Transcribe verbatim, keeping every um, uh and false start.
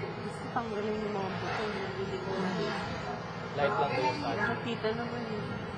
Gusto tanggalin yung mga buto. Light lang ba yung sa Nakakita naman eh.